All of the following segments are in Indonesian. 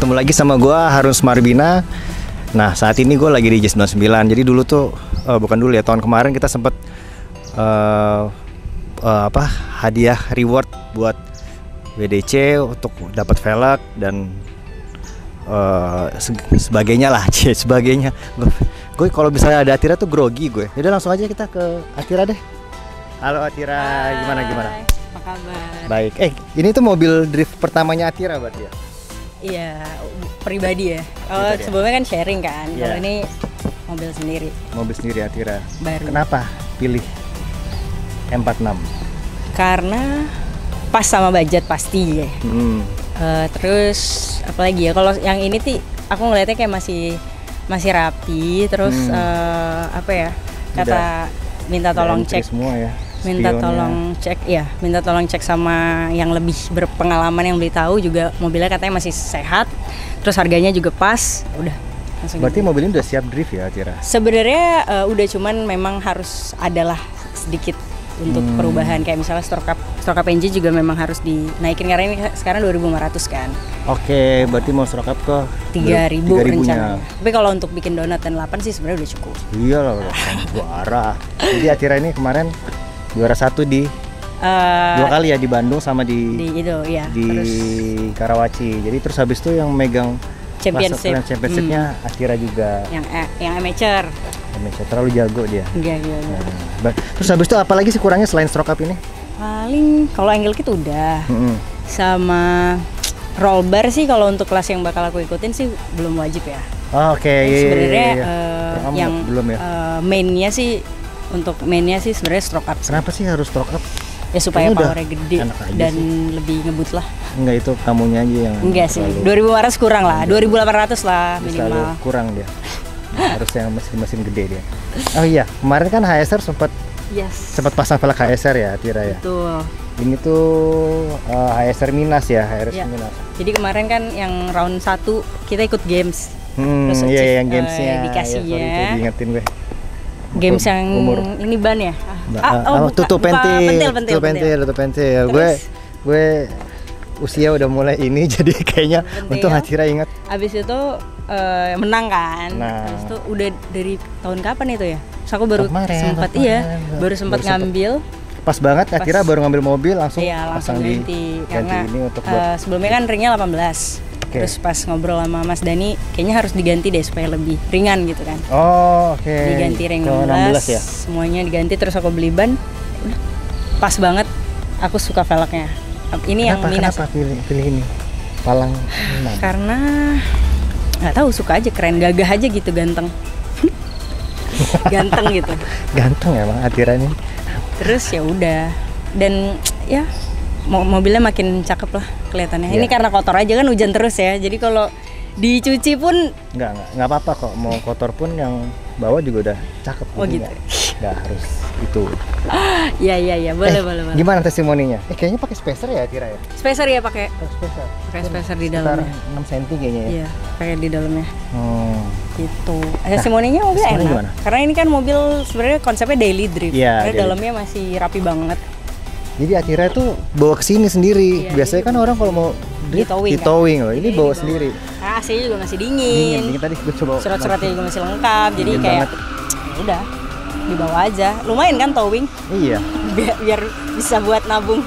ketemu lagi sama gue Harun Smarbina. Nah saat ini gue lagi di J99. Jadi dulu tuh bukan dulu ya, tahun kemarin kita sempet hadiah reward buat WDC untuk dapat velg dan sebagainya lah, sebagainya. Gue kalau misalnya ada Atira tuh grogi gue. Yaudah langsung aja kita ke Atira deh. Halo Atira, gimana? Apa kabar? Baik. Ini tuh mobil drift pertamanya Atira berarti ya? Iya, pribadi ya. Kalau sebelumnya kan sharing kan. Yeah. Kalau ini mobil sendiri. Mobil sendiri Atira. Baru. Kenapa pilih M46? Karena pas sama budget pasti ya. Terus apalagi ya, kalau yang ini sih aku ngeliatnya kayak masih rapi. Terus kata minta tolong cek semua ya. minta tolong cek sama yang lebih berpengalaman yang beli tahu juga, mobilnya katanya masih sehat, terus harganya juga pas, udah langsung. Berarti gitu. Mobil ini udah siap drift ya Atira? Sebenarnya udah, cuman memang harus adalah sedikit untuk perubahan, kayak misalnya stroke up engine juga memang harus dinaikin karena ini sekarang 2.500 kan. Oke, berarti mau stroke up ke 3.000 rencananya. Tapi kalau untuk bikin donat dan 8 sih sebenarnya udah cukup. Iya lah, udah juara. Jadi Atira ini kemarin juara 1 di 2 kali ya, di Bandung sama di terus Karawaci. Jadi terus habis itu yang megang championshipnya Atira juga. Yang amateur. Terlalu jago dia. Iya. Terus habis itu apalagi sih kurangnya selain stroke up ini? Paling kalau angle kit udah. Sama roll bar sih kalau untuk kelas yang bakal aku ikutin sih belum wajib ya. Oke. Sebenarnya yang belum ya. Mainnya sih sebenarnya stroke up. Kenapa sih harus stroke up? Ya supaya powernya gede dan lebih ngebut lah. Enggak, itu kamunya aja yang enggak sih. 2.500 kurang lah, 2.800 lah minimal. Kurang dia. Harus yang mesin gede dia. Oh iya, kemarin kan HSR sempat pasang velg HSR ya Atira ya. Betul. Ini tuh HSR Minas ya, Minas. Jadi kemarin kan yang round 1 kita ikut games. Terus yang gamesnya dikasihnya. Diingetin gue. Games yang ini ban ya? Tutup pentil. Gue usia udah mulai ini jadi kayaknya untung Atira ingat. Abis itu menang kan. Abis itu udah dari tahun kapan itu ya? Terus aku baru sempat ngambil. Pas banget Atira baru ngambil mobil langsung pasang ganti karena ini untuk sebelumnya kan ringnya 18. Terus pas ngobrol sama Mas Dani, kayaknya harus diganti deh supaya lebih ringan gitu kan. Diganti ring 16 ya? Semuanya diganti, terus aku beli ban. Udah, pas banget, aku suka velgnya. Ini yang Minas. Kenapa pilih ini? Palang 6? Karena nggak tahu, suka aja, keren, gagah aja gitu, ganteng. Ganteng gitu. Ganteng ya Bang Atira ini. Terus ya udah, dan ya mobilnya makin cakep lah kelihatannya. Ini karena kotor aja kan, hujan terus ya. Jadi kalau dicuci pun nggak apa-apa kok. Mau kotor pun yang bawah juga udah cakep. Oh gitu. Nggak harus itu. Iya, boleh. Gimana testimoninya? Kayaknya pakai spacer ya Atira ya? Spacer ya, pakai spacer di dalamnya. 6 cm kayaknya ya? Iya, pakai di dalamnya. Gitu. Testimoninya mobilnya enak. Gimana? Karena ini kan mobil sebenarnya konsepnya daily drift. Karena dalamnya masih rapi banget. Jadi Atira tuh bawa kesini sendiri. Biasanya kan orang kalau mau ditowing loh. Ini bawa sendiri. AC-nya juga masih dingin. Tadi gue coba. Surat-suratnya juga masih lengkap. Jadi kayak udah dibawa aja. Lumayan kan towing? Iya. Biar bisa buat nabung.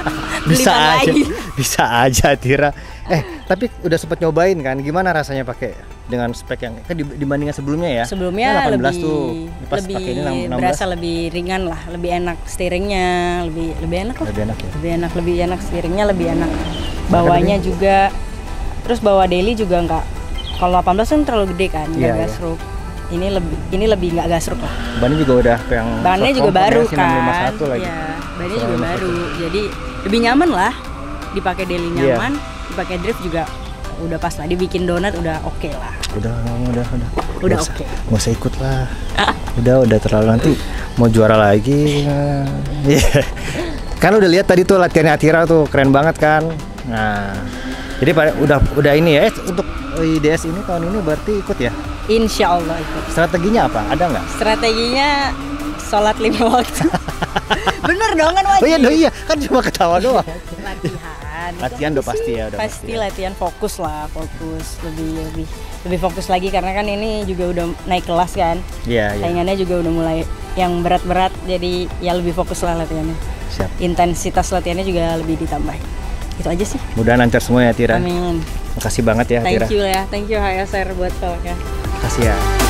Bisa aja Atira. Tapi udah sempet nyobain kan? Gimana rasanya pakai dengan spek yang kan dibandingkan sebelumnya ya? Sebelumnya 18 lebih tuh, pas pakai ini 16. Berasa lebih ringan lah, lebih enak steeringnya, lebih enak lah. Lebih enak steeringnya, lebih enak. Bawanya juga. Terus bawa daily juga nggak. Kalau 18 kan terlalu gede kan, nggak gasruk. Ini lebih nggak gasruk lah. Bannya juga udah yang. Bannya juga baru kan. Iya, bannya juga baru. Jadi lebih nyaman lah. Dipakai daily nyaman, dipakai drift juga udah pas lah. Dibikin donat udah oke lah. Udah oke. Nggak usah ikut lah. Udah terlalu, nanti mau juara lagi. Kan udah lihat tadi tuh latihannya Atira tuh keren banget kan. Nah, jadi udah ini ya. Untuk IDS ini tahun ini berarti ikut ya? Insya Allah ikut. Strateginya apa? Ada nggak? Strateginya sholat 5 waktu. Bener dong kan wajib. Iya kan cuma ketawa doang. Latihan. Latihan udah pasti ya, udah pasti ya. Latihan fokus lah, fokus lebih fokus lagi karena kan ini juga udah naik kelas kan. Iya. Saingannya juga udah mulai yang berat-berat, jadi ya lebih fokus lah latihannya. Siap. Intensitas latihannya juga lebih ditambah. Itu aja sih. Mudah lancar semua ya Tira. Amin. Makasih banget ya Tira. Thank you HSR buat talknya. Makasih ya.